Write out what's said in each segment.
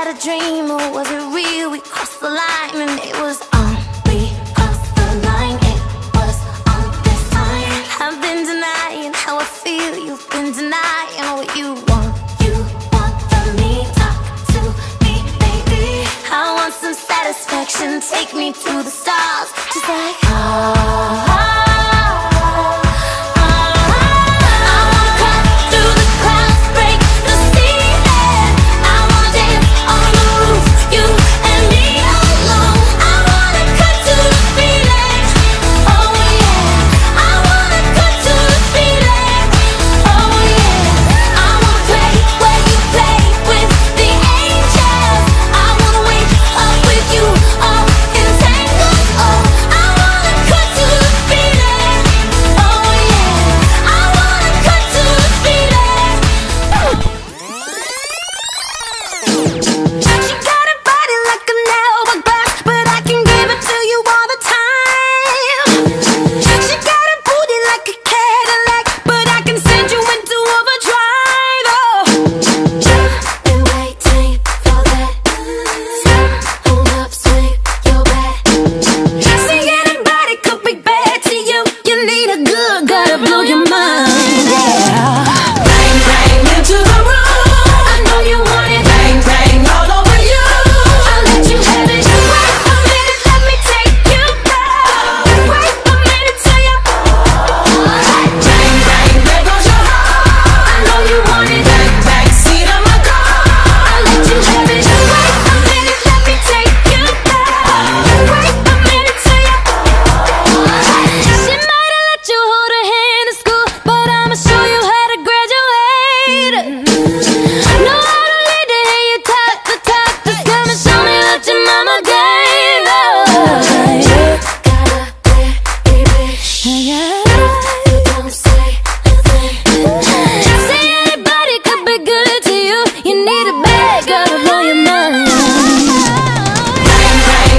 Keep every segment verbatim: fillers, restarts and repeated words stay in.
that a dream or was it real? We crossed the line and it was on. We crossed the line, it was on this time. I've been denying how I feel, you've been denying what you want. You want from me, talk to me, baby. I want some satisfaction, take me to the stars, just like ah.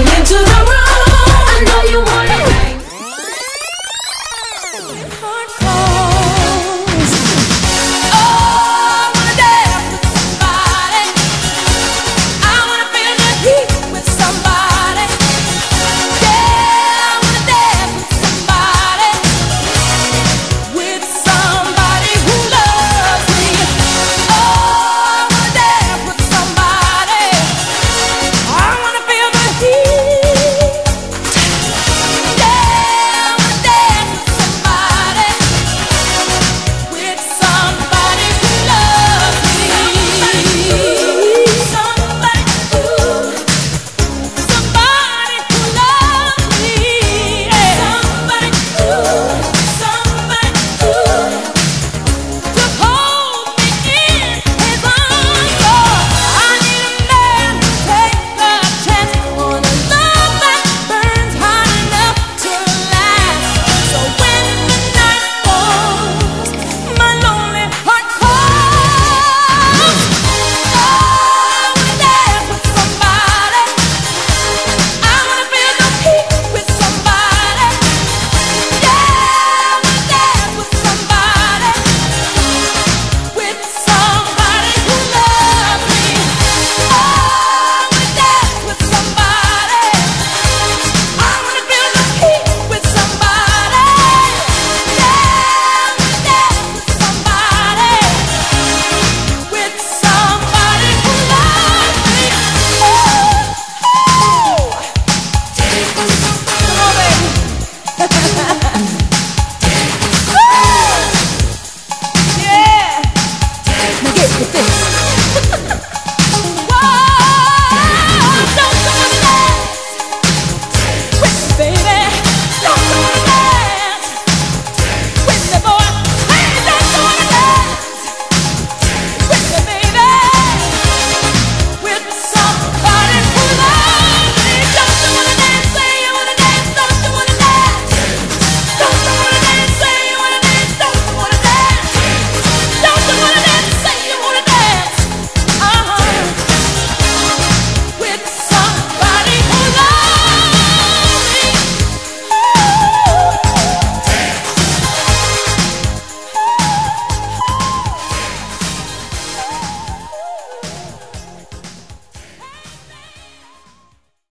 Heart